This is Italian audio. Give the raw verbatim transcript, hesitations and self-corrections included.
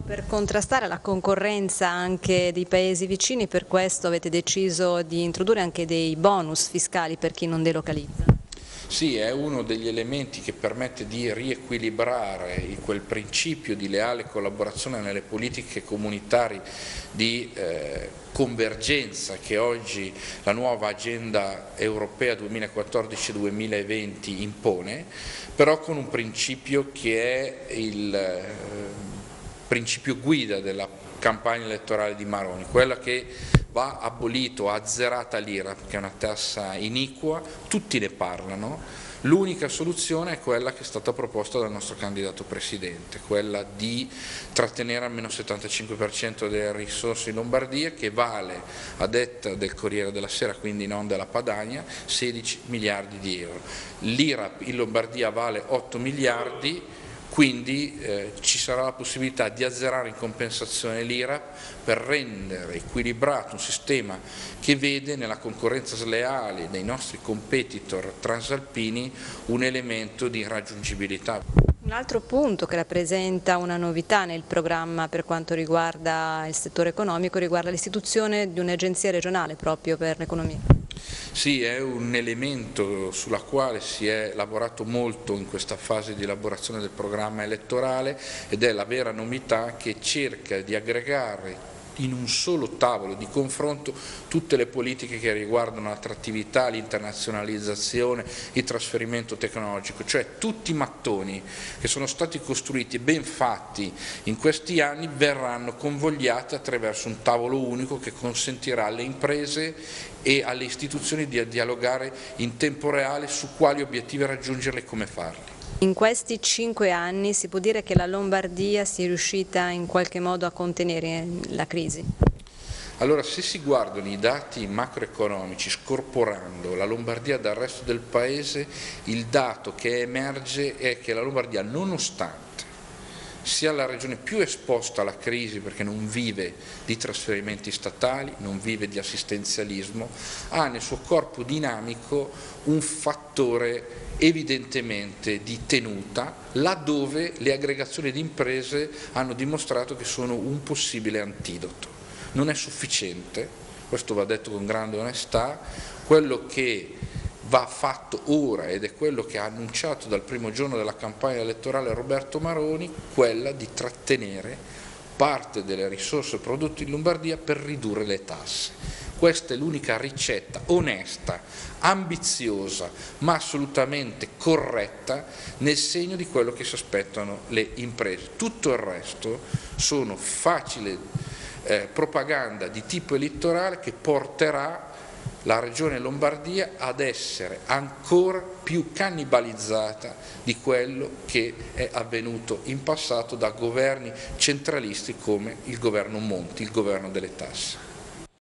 Per contrastare la concorrenza anche dei paesi vicini, per questo avete deciso di introdurre anche dei bonus fiscali per chi non delocalizza. Sì, è uno degli elementi che permette di riequilibrare quel principio di leale collaborazione nelle politiche comunitarie di eh, convergenza che oggi la nuova agenda europea duemilaquattordici duemilaventi impone, però con un principio che è il eh, principio guida della campagna elettorale di Maroni, quella che va abolito, azzerata l'I R A P, che è una tassa iniqua, tutti ne parlano, l'unica soluzione è quella che è stata proposta dal nostro candidato presidente, quella di trattenere almeno il settantacinque per cento delle risorse in Lombardia, che vale, a detta del Corriere della Sera, quindi non della Padania, sedici miliardi di euro. L'I R A P in Lombardia vale otto miliardi, quindi eh, ci sarà la possibilità di azzerare in compensazione l'I R A P per rendere equilibrato un sistema che vede nella concorrenza sleale dei nostri competitor transalpini un elemento di raggiungibilità. Un altro punto che rappresenta una novità nel programma per quanto riguarda il settore economico riguarda l'istituzione di un'agenzia regionale proprio per l'economia. Sì, è un elemento sulla quale si è lavorato molto in questa fase di elaborazione del programma elettorale ed è la vera novità che cerca di aggregare in un solo tavolo di confronto tutte le politiche che riguardano l'attrattività, l'internazionalizzazione, il trasferimento tecnologico, cioè tutti i mattoni che sono stati costruiti e ben fatti in questi anni verranno convogliati attraverso un tavolo unico che consentirà alle imprese e alle istituzioni di dialogare in tempo reale su quali obiettivi raggiungerli e come farli. In questi cinque anni si può dire che la Lombardia sia riuscita in qualche modo a contenere la crisi? Allora, se si guardano i dati macroeconomici scorporando la Lombardia dal resto del Paese, il dato che emerge è che la Lombardia, nonostante sia la regione più esposta alla crisi perché non vive di trasferimenti statali, non vive di assistenzialismo, ha nel suo corpo dinamico un fattore evidentemente di tenuta, laddove le aggregazioni di imprese hanno dimostrato che sono un possibile antidoto. Non è sufficiente, questo va detto con grande onestà, quello che va fatto ora ed è quello che ha annunciato dal primo giorno della campagna elettorale Roberto Maroni, quella di trattenere parte delle risorse prodotte in Lombardia per ridurre le tasse. Questa è l'unica ricetta onesta, ambiziosa, ma assolutamente corretta nel segno di quello che si aspettano le imprese. Tutto il resto sono facile eh, propaganda di tipo elettorale che porterà la regione Lombardia ad essere ancora più cannibalizzata di quello che è avvenuto in passato da governi centralisti come il governo Monti, il governo delle tasse.